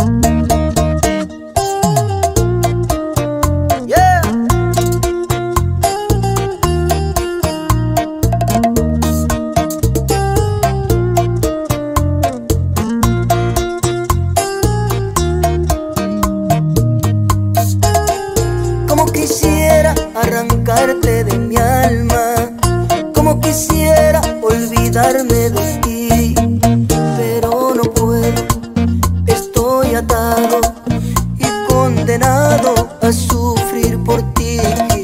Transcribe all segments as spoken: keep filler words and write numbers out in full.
Arrancarte de mi alma, como quisiera olvidarme de ti, pero no puedo, estoy atado y condenado a sufrir por ti.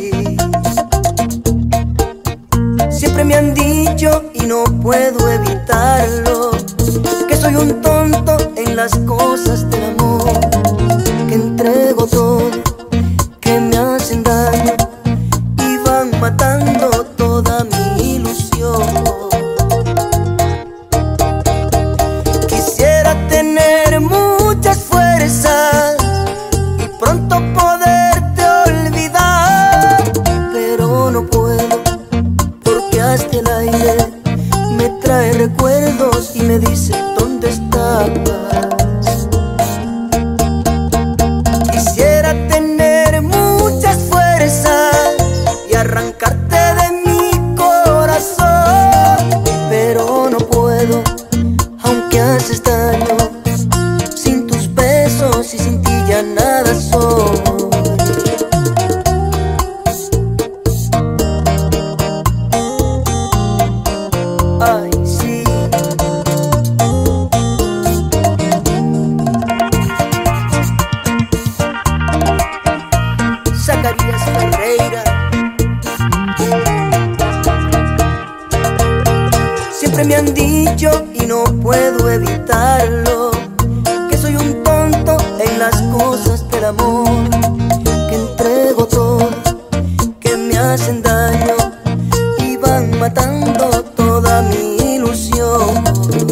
Siempre me han dicho y no puedo evitarlo, que soy un tonto en las cosas del amor, que entrego todo, que me hacen daño, matando toda mi ilusión. Quisiera tener muchas fuerzas y pronto poderte olvidar, pero no puedo, porque hasta el aire me trae recuerdos y me dice ¿dónde estabas? Quisiera tener muchas fuerzas y arrancarte de mi corazón, pero no puedo, aunque haces daño, sin tus besos y sin ti ya nada soy. Ay, sí. Zacarías Ferreira. Siempre me han dicho y no puedo evitarlo, que soy un tonto en las cosas del amor, que entrego todo, que me hacen daño y van matando toda mi ilusión.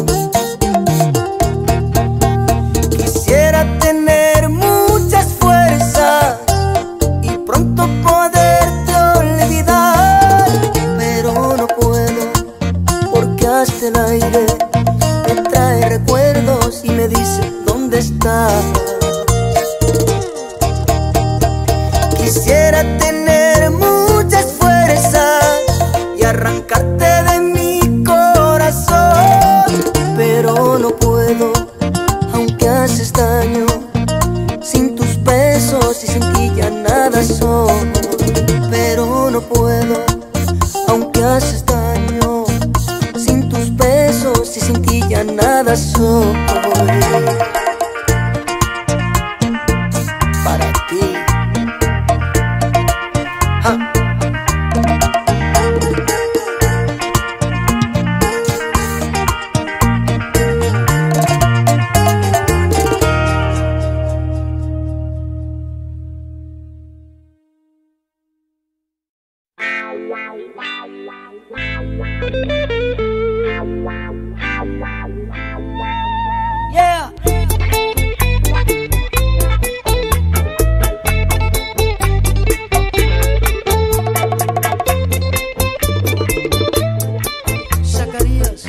Quisiera tener muchas fuerzas y pronto poderte olvidar, pero no puedo, porque hasta el aire me trae recuerdos y me dice ¿dónde estás? Quisiera tener muchas fuerzas y arrancarte de mi corazón, pero no puedo, aunque haces daño, sin tus besos y sin ti ya nada soy. Pero no puedo, aunque haces daño, sin tus besos y sin ti ya nada soy. Para ti. Ja. Yeah. Zacarías.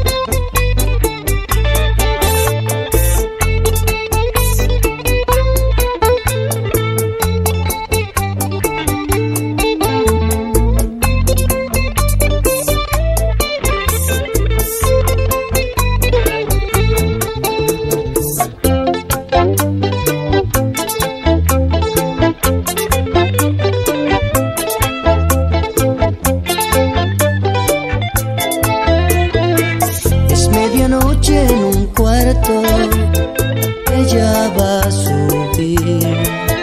Medianoche en un cuarto, ella va a subir.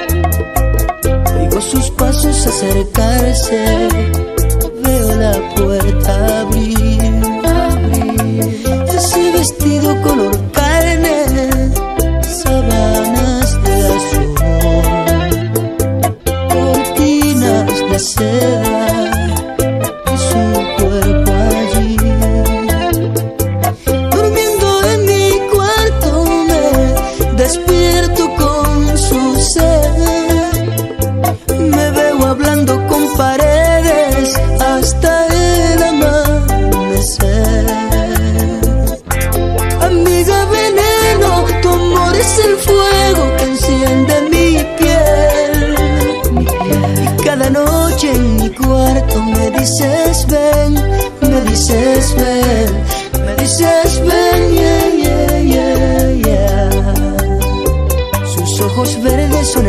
Oigo sus pasos acercarse, veo la puerta abrir, abrir. Ese vestido color carne, sábanas de azul, cortinas de seda, y su cuerpo allí. Despierto con su sed, me veo hablando con paredes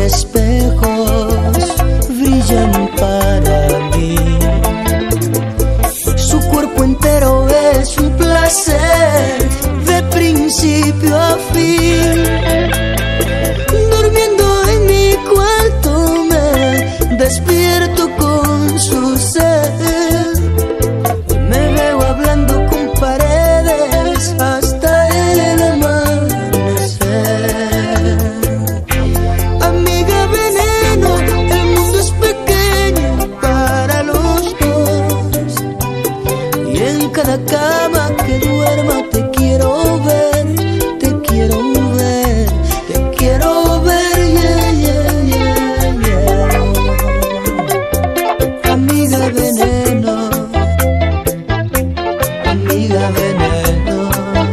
espejos brillan para mí. Su cuerpo entero es un placer de principio a fin. Durmiendo en mi cuarto me despierto con su ser. Me veo hablando con paredes hasta el amanecer. Amiga veneno, el mundo es pequeño para los dos. Y en cada cama que duerma te quiero ver, te quiero ver, te quiero ver, yeah, yeah, yeah, yeah. Amiga veneno, amiga veneno,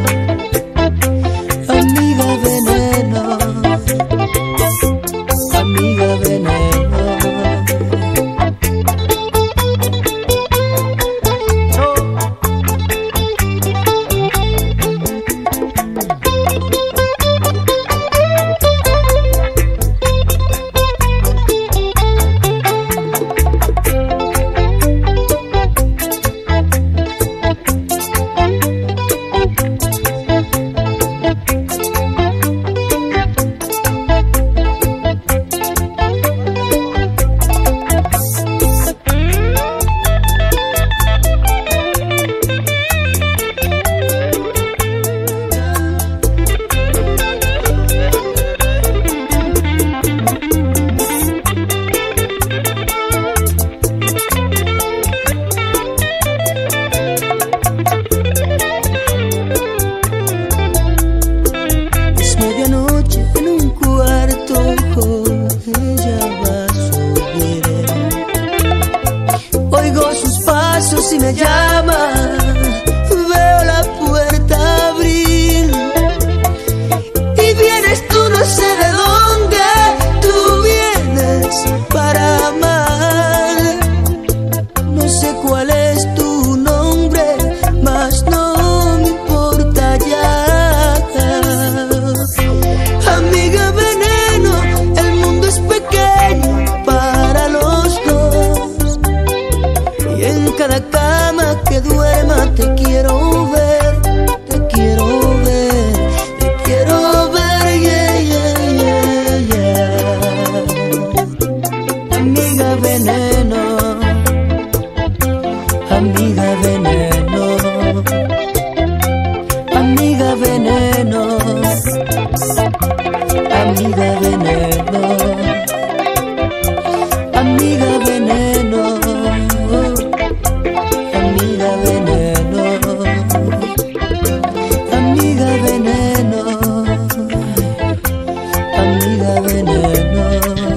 amiga veneno, amiga veneno. Si me llama, veo la puerta abrir y vienes tú, no sé de dónde, tú vienes para amar. No sé cuál es tu nombre, mas no me importa ya. Amiga veneno, el mundo es pequeño para los dos. Y en cada cama que duerma te quiero ver, te quiero ver, te quiero ver, yeah, yeah, yeah, yeah. Amiga veneno, amiga veneno, amiga veneno, amiga veneno, amiga veneno. Amiga veneno, amiga veneno, amiga veneno.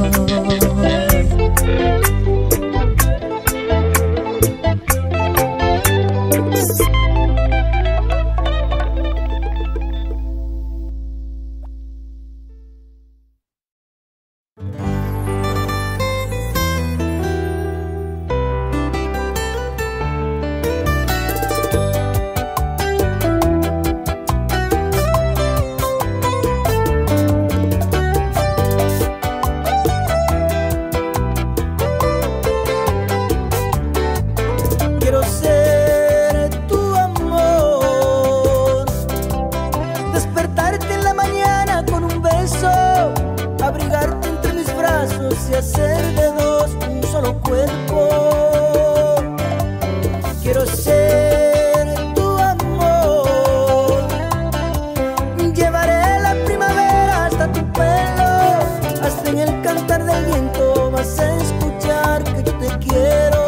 Y hacer de dos un solo cuerpo. Quiero ser tu amor. Llevaré la primavera hasta tu pelo. Hasta en el cantar del viento vas a escuchar que yo te quiero.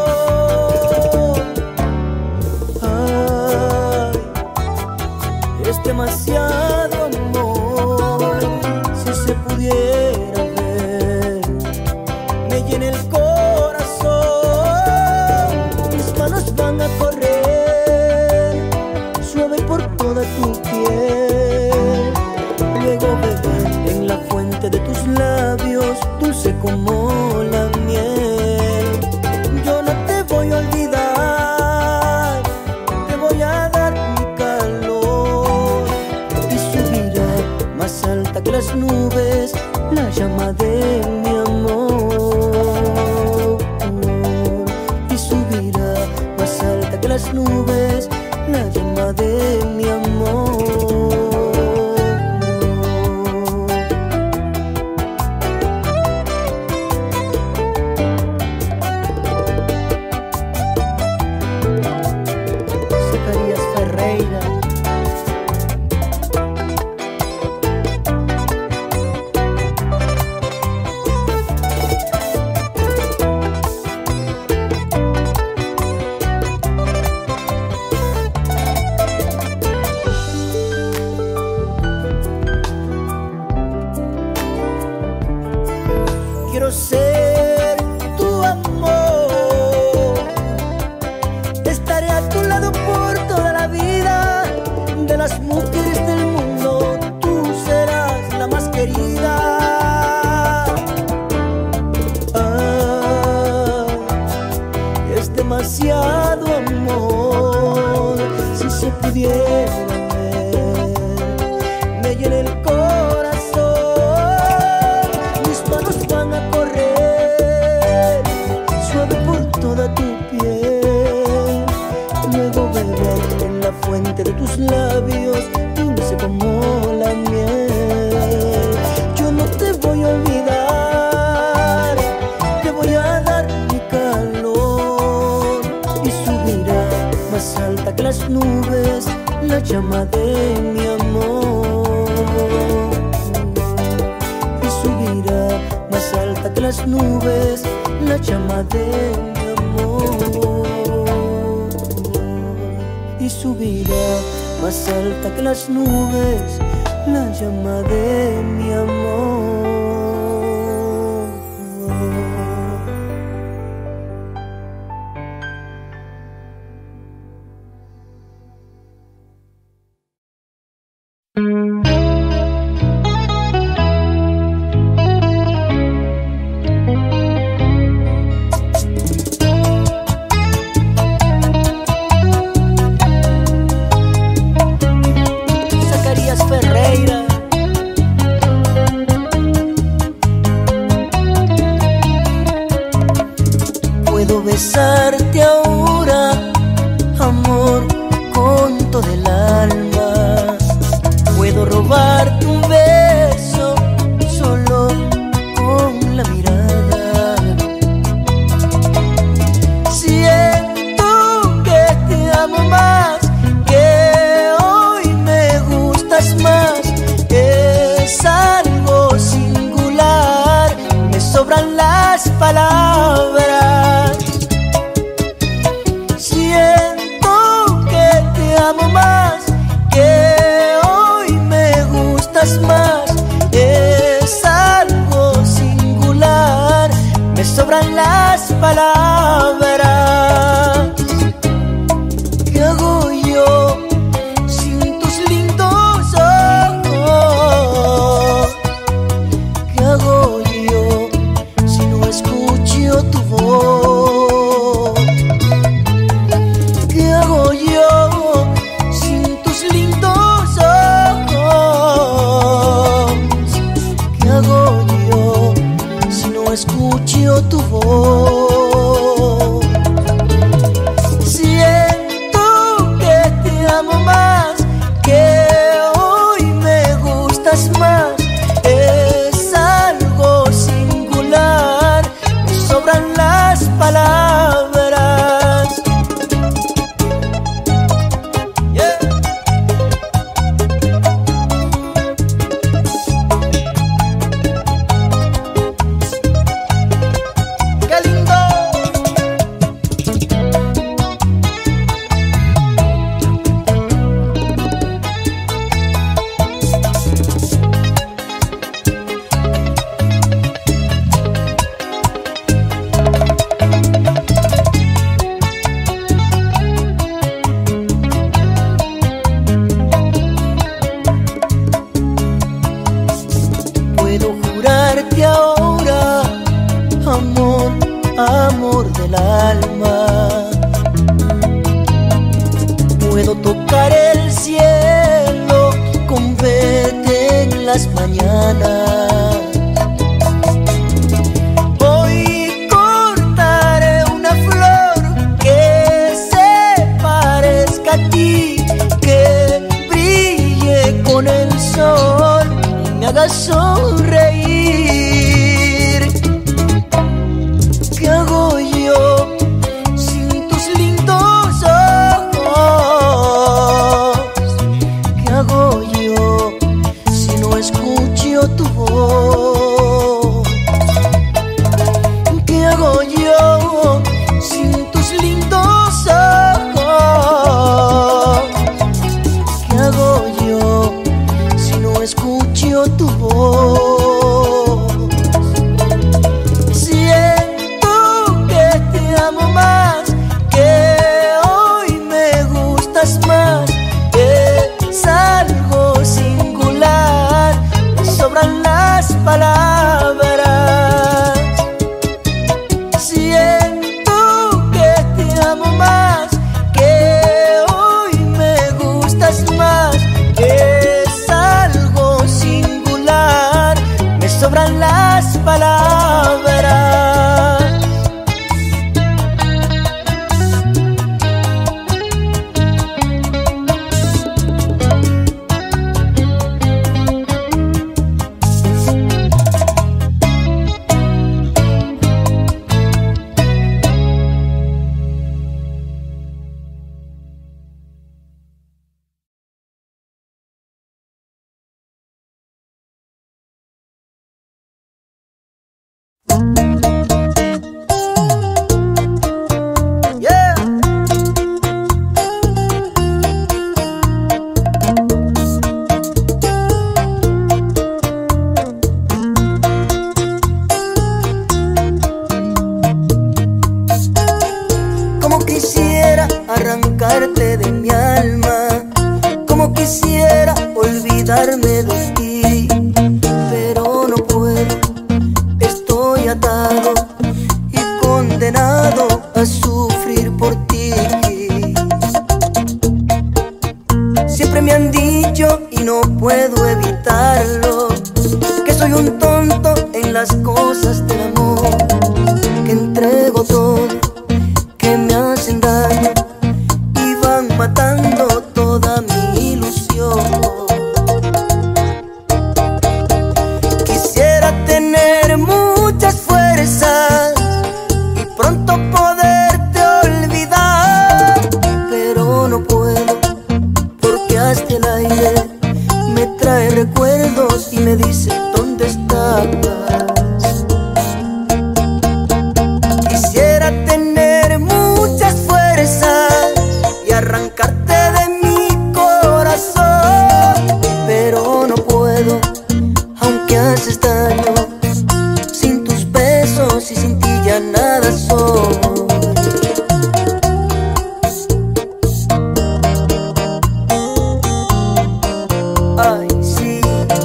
Ay, es demasiado amor. Si se pudiera en el corazón, mis manos van a correr suave por toda tu piel. Luego beber en la fuente de tus labios, dulce como la miel. Yo no te voy a olvidar, te voy a dar mi calor y subiré más alta que las nubes la llama de mi amor, y subirá más alta que las nubes la llama de mi amor. Zacarías Ferreira. Quiero ser tu amor, estaré a tu lado por toda la vida. De las mujeres del mundo, tú serás la más querida. Ah, es demasiado amor, si se pudiera ver, me llena el corazón. Fuente de tus labios, dulce como la miel. Yo no te voy a olvidar, te voy a dar mi calor, y subirá más alta que las nubes la llama de mi amor. Y subirá más alta que las nubes la llama de mi amor. Y subirá más alta que las nubes la llama de mi amor. Ferreira. Puedo besarte ahora, amor, con todo el alma. Puedo robarte un beso solo con la mirada. Siento que te amo más, más, es algo singular, me sobran las palabras. Siento que te amo más, que hoy me gustas más, es algo singular, me sobran las palabras. ¿Qué hago yo? ¿Qué hago yo si no escucho tu voz? ¿Qué hago yo sin tus lindos ojos? ¿Qué hago yo si no escucho tu voz? Siento que te amo más, que hoy me gustas más, es algo singular, me sobran las palabras. Yeah. ¡Qué lindo! amor del alma. Puedo tocar el cielo con verte en las mañanas. haga sonreír. ¿Qué hago yo sin tus lindos ojos? ¿Qué hago yo si no escucho tu voz? ¿Qué hago yo sin tus lindos ojos? ¿Qué hago yo si no escucho tu voz? Siento que te amo más, que hoy me gustas más. Es algo singular, me sobran las palabras. Siento que te amo más, que hoy me gustas más. Es algo singular, me sobran las palabras. Yeah. Como quisiera arrancarte de mi alma, como quisiera olvidarme de ti, pero no puedo. Estoy atado y condenado a sufrir por ti. Siempre me han dicho y no puedo evitarlo, que soy un tonto en las cosas del amor, que entrego todo, que me hacen daño y van matando toda mi ilusión. Quisiera tener muchas fuerzas y pronto poderte olvidar, pero no puedo, porque hasta el aire me trae recuerdos y me dice ¿dónde estabas? Quisiera tener muchas fuerzas y arrancarte de mi corazón, pero no puedo, aunque haces daño. Sin tus besos y sin ti ya nada soy. Ay, sí.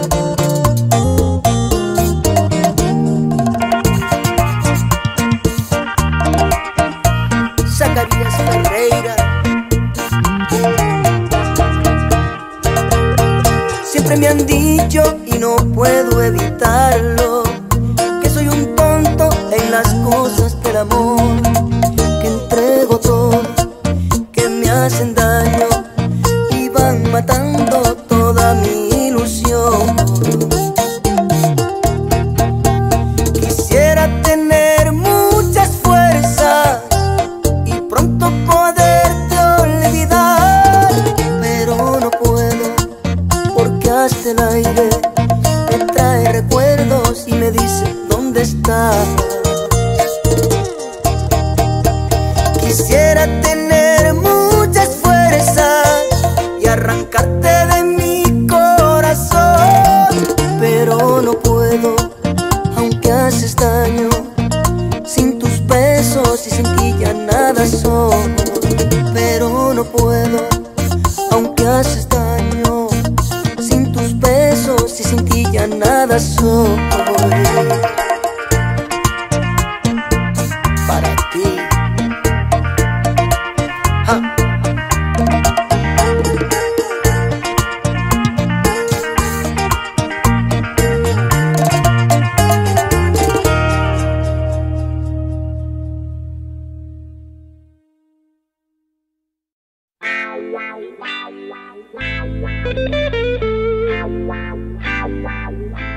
Zacarías Ferreira. Siempre me han dicho y no puedo evitarlo, que soy un tonto en las cosas del amor, que entrego todo, que me hacen daño y van matando toda mi ilusión. Quisiera tener muchas fuerzas y pronto poderte olvidar, pero no puedo, porque hasta el aire me trae recuerdos y me dice ¿dónde estás? Quisiera tener muchas fuerzas y arrancarte de mi corazón, pero no puedo, aunque haces daño. Sin tus besos y sin ti ya nada soy, pero no puedo, aunque haces daño. Sin tus besos y sin ti ya nada soy. Para ti. Ja. Wow, wow, wow, wow.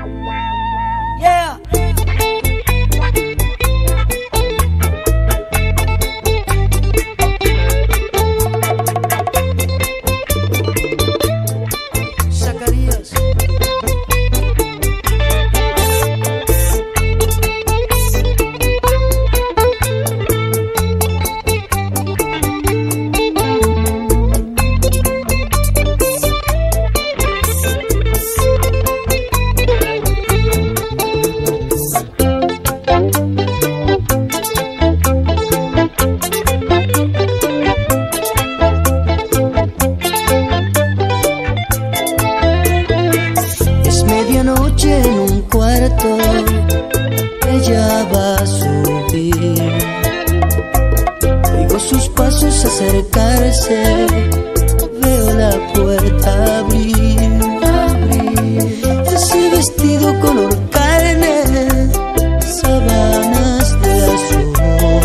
noche en un cuarto ella va a subir. Oigo sus pasos acercarse, veo la puerta abrir, abrir. Ese vestido color carne, sábanas de azul,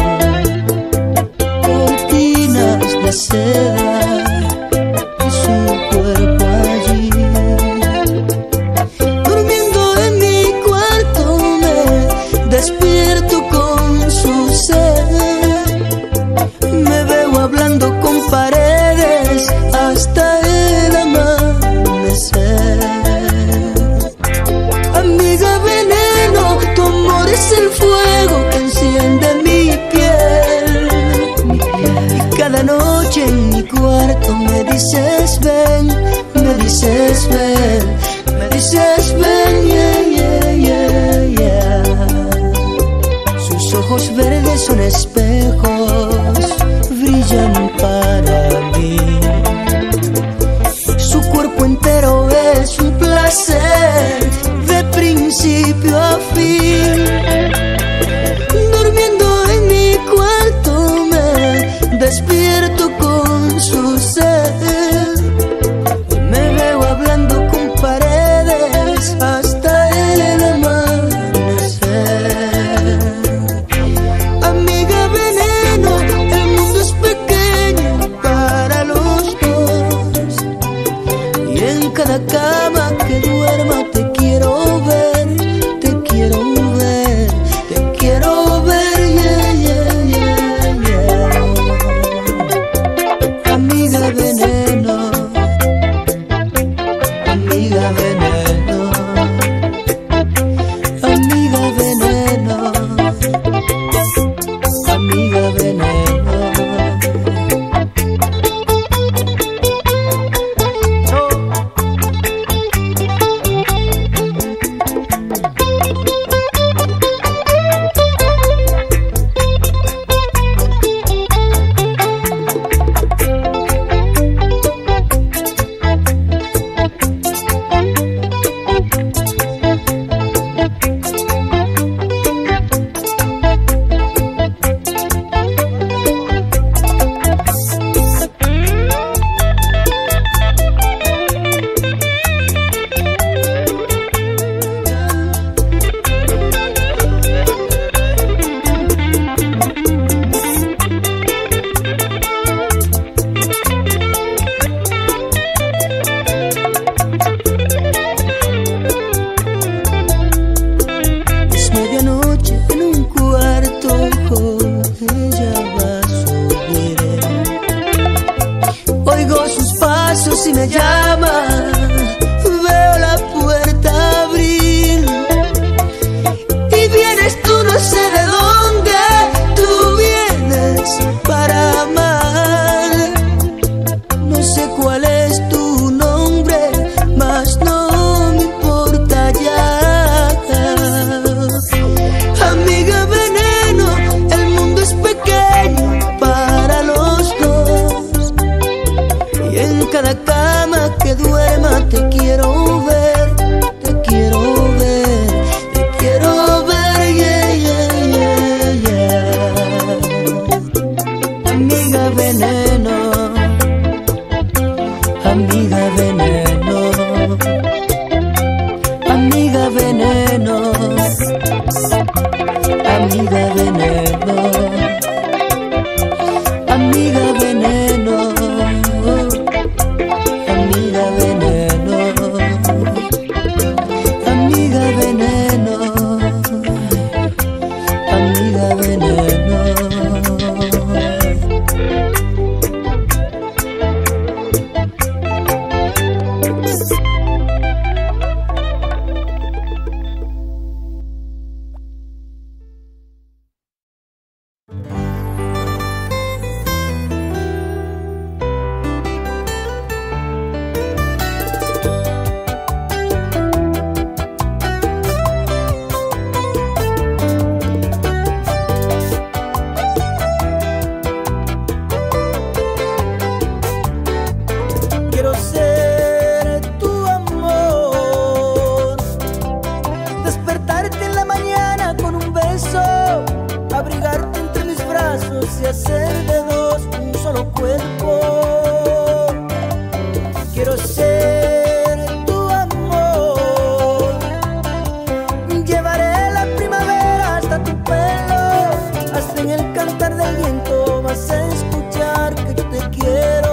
cortinas de seda y su cuerpo allí. Durmiendo en mi cuarto me despierto con su ser. Me veo hablando con paredes hasta el amanecer. Amiga veneno, tu amor es el fuego que enciende mi piel. Y cada noche en mi cuarto me dices ven, me dices ven, me dices ven, yeah, yeah, yeah, yeah. Sus ojos verdes son espejos, brillan para mí. Su cuerpo entero es un placer de principio a fin. Durmiendo en mi cuarto me despierto con su ser. Me veo hablando con paredes hasta el amanecer. Amiga veneno, el mundo es pequeño para los dos. Y en cada cama que duerma te quiero ver, te quiero ver. de hacer de dos un solo cuerpo. Quiero ser tu amor, llevaré la primavera hasta tu pelo, hasta en el cantar del viento vas a escuchar que yo te quiero.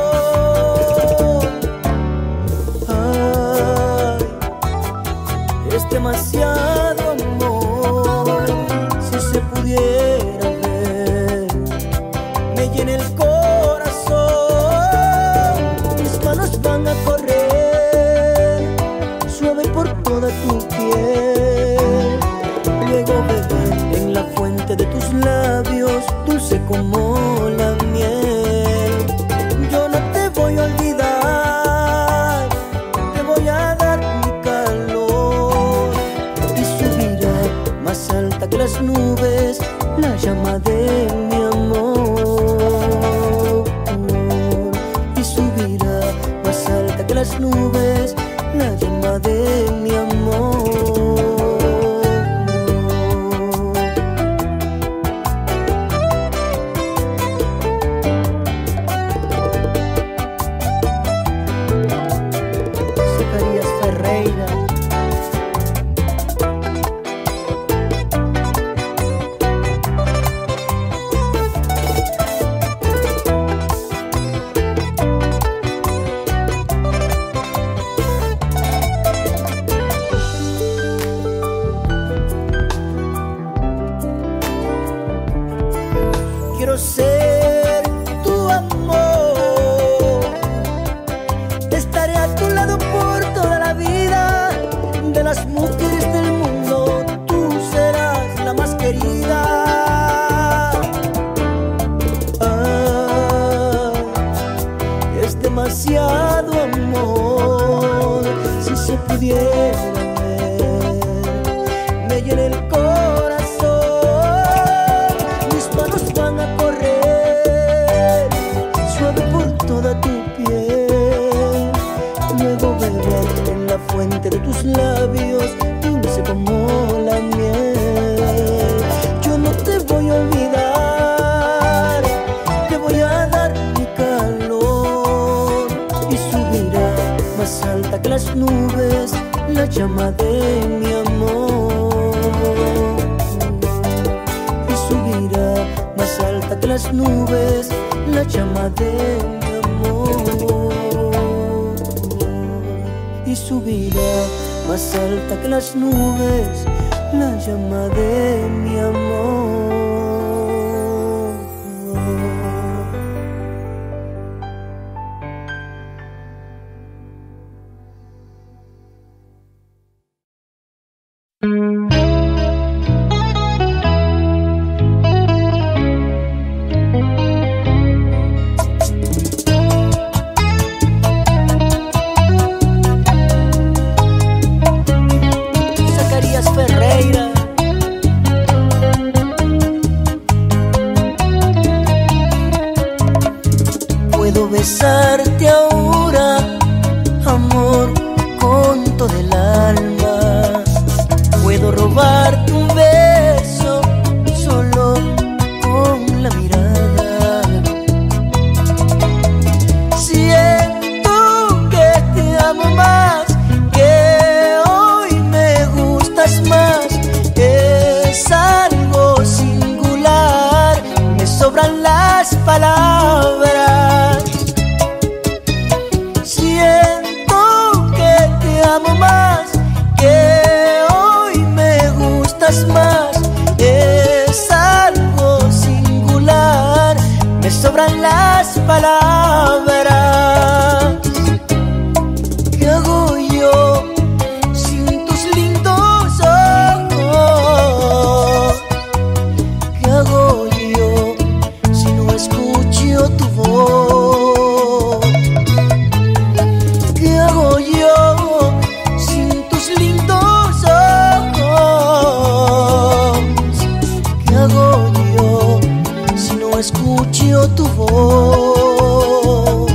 Ay, es demasiado amor, si se pudiera ver, me llena el corazón, mis manos van a correr suave por toda tu piel, luego beber en la fuente de tus labios, dulce como la miel. Yo no te voy a olvidar, te voy a dar mi calor y subirá más alta que las nubes la llama de mi amor, y subirá más alta que las nubes la llama de mi amor. Zacarías Ferreira. Quiero ser tu amor, estaré a tu lado por toda la vida. De las mujeres del mundo tú serás la más querida. Ay, es demasiado amor, si se pudiera ver, me llena el corazón, mis manos van a correr suave por toda tu piel, luego beber en la fuente de tus labios, dulce como la miel. Yo no te voy a olvidar, te voy a dar mi calor y subirá más alta que las nubes la llama de mi amor, y subirá más alta que las nubes la llama de mi amor, y subirá más alta que las nubes la llama de mi amor. Zacarías Ferreira. Puedo besarte ahora, amor, con todo el alma. Puedo robarte un beso solo con la mirada. Siento que te amo más, que hoy me gustas más. Es algo singular, me sobran las palabras. Siento que te amo más, que hoy me gustas más. Es algo singular, me sobran las palabras. ¿Qué hago yo sin tus lindos ojos? ¿Qué hago yo si no escucho tu voz? ¿Qué hago yo sin tus lindos ojos? ¿Qué hago yo si no escucho tu voz?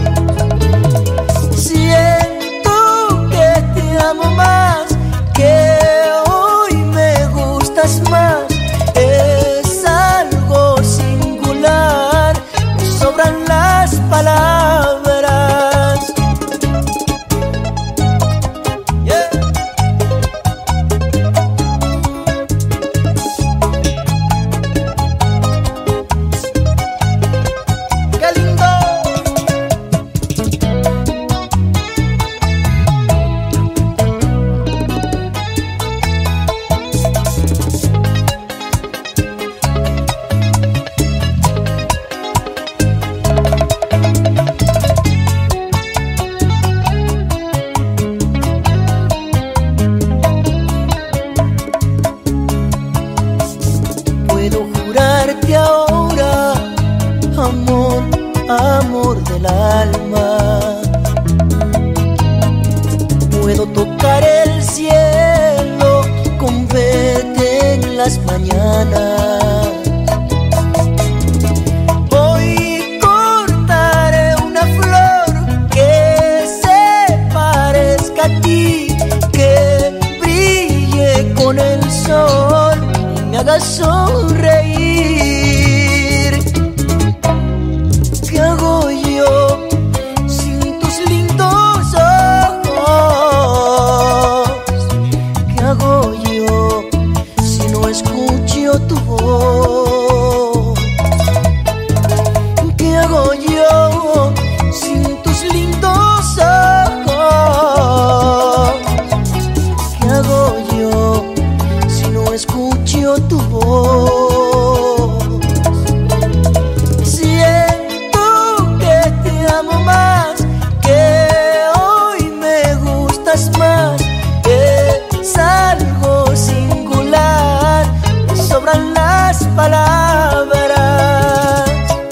Siento que te amo más, que hoy me gustas más. Es algo singular, desde ahora, amor, amor del alma. Puedo tocar el cielo con verte en las mañanas. Hoy cortaré una flor que se parezca a ti, que brille con el sol y me haga sonreír. ¿Qué hago yo sin tus lindos ojos? ¿Qué hago yo si no escucho tu voz? ¿Qué hago yo sin tus lindos ojos? ¿Qué hago yo si no escucho tu voz? Siento que te amo más, que hoy me gustas más. Es algo singular, me sobran las palabras.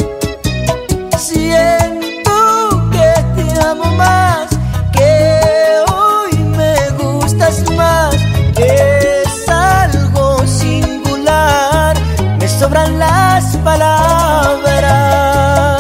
Siento que te amo más, que hoy me gustas más. Es algo singular, me sobran las palabras.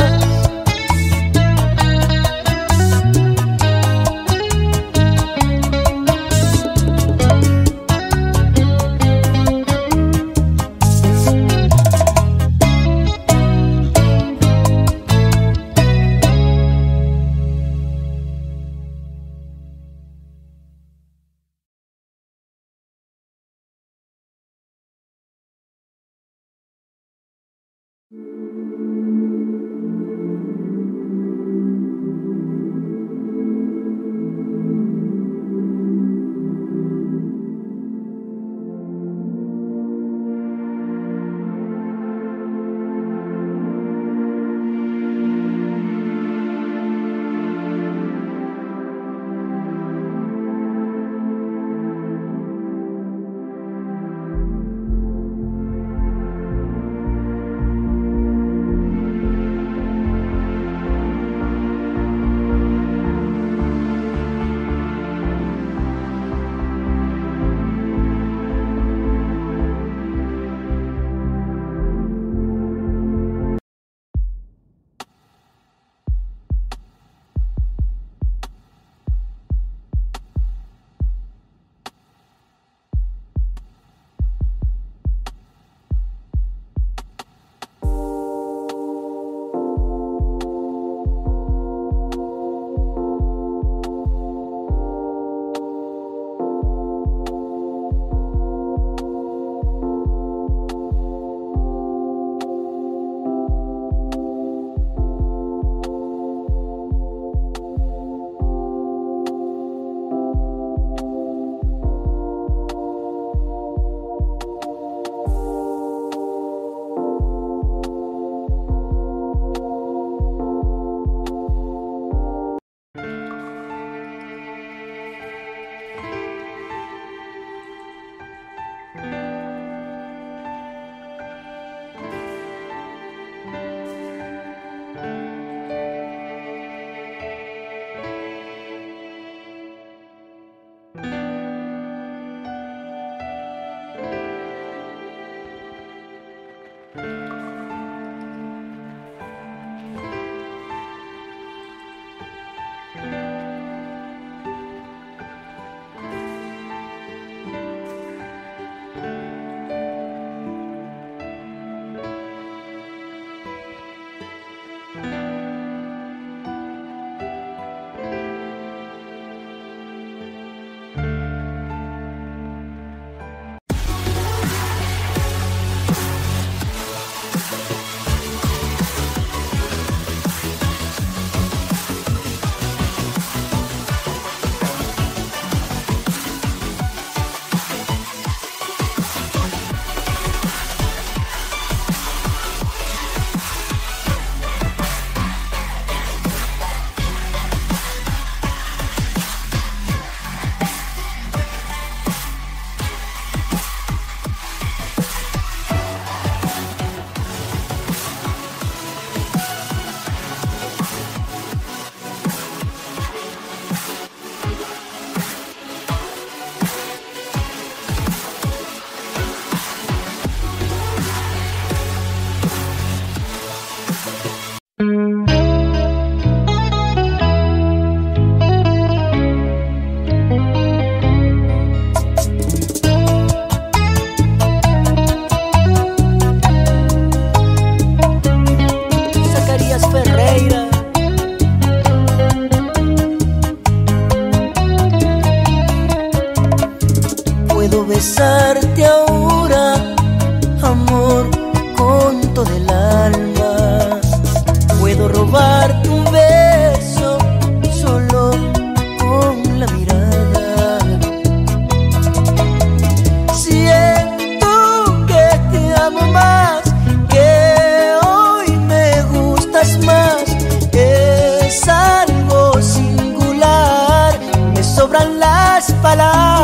amarte ahora, amor, con todo el alma. Puedo robarte un beso solo con la mirada. Siento que te amo más, que hoy me gustas más. Es algo singular, me sobran las palabras